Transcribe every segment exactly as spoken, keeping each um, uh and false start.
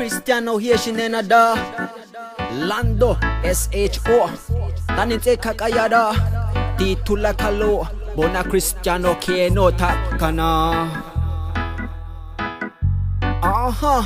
Cristiano Haitian enada Lando S H O Tanitse kakayada Titula kalo Bona Cristiano Keno takana. Aha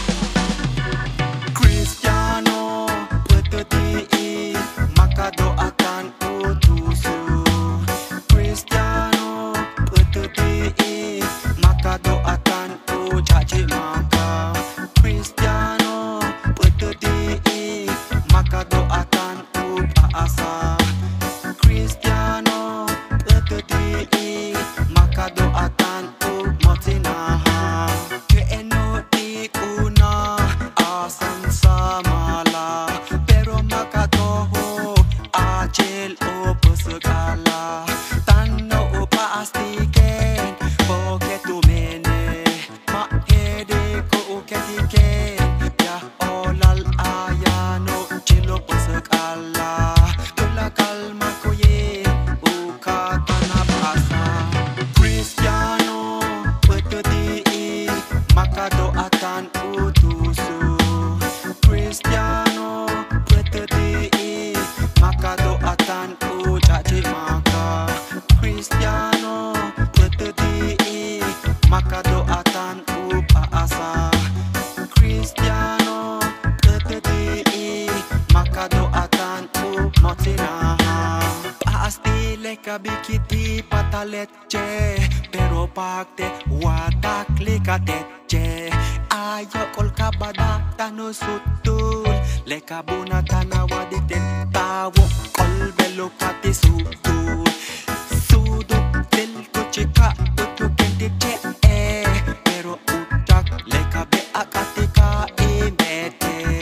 Cristiano peteti makado akan utusu. Cristiano peteti makado akan ucaci maka. Cristiano peteti makado akan upaasa. Cristiano peteti makado akan umotinaha. Keeno di una asan samala, pero makatoho acel o pesegala. Tano o paastiken boketu mene mahede ko uketiken ya olal ayano celo pesegala. Tula kalma koye ukatana basa. Cristiano peteti makado akan utusu. Cristiano peteti makado akan ucaci maka. Cristiano peteti makado akan upaasa. Cristiano peteti makado akan umotinaha. Pasti leka bikiti pataletche, pero pakte watak likatetje. Ayo kol kabada tano sutul, leka buna tanawa dikten tawo kol belo kati sutul. Suduk del kuchika utuk kentikche eh, pero utak leka be akatika imete.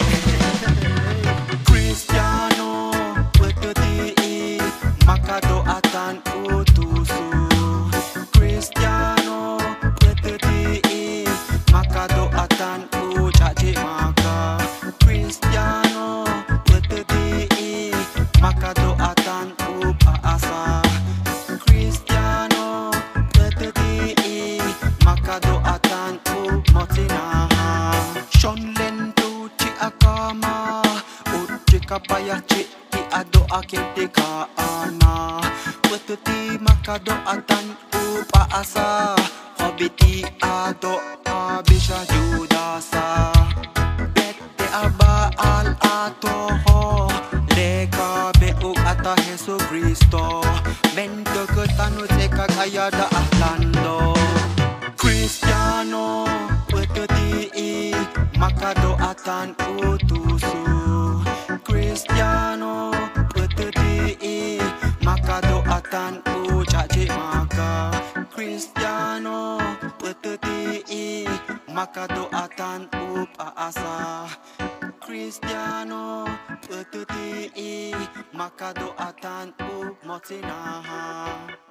Cristiano peteti makado akan utusu. Cristiano peteti makado akan ucaci maka. Cristiano peteti makado akan upaasa. Cristiano peteti makado akan umotinaha. Shon lento ci akama uci kapaya ci ti ado akente ka ana. Peteti makado akan upaasa. Hobiti ado abisha judasa. Bete aba al atoho leka beuk ata Yesus Kristo. Bento ketanu teka kayada ahlando. Cristiano peteti makado akan utusu. Cristiano peteti makado akan ucaci maka. Cristiano peteti makado akan upaasa. Cristiano peteti makado akan umotinaha.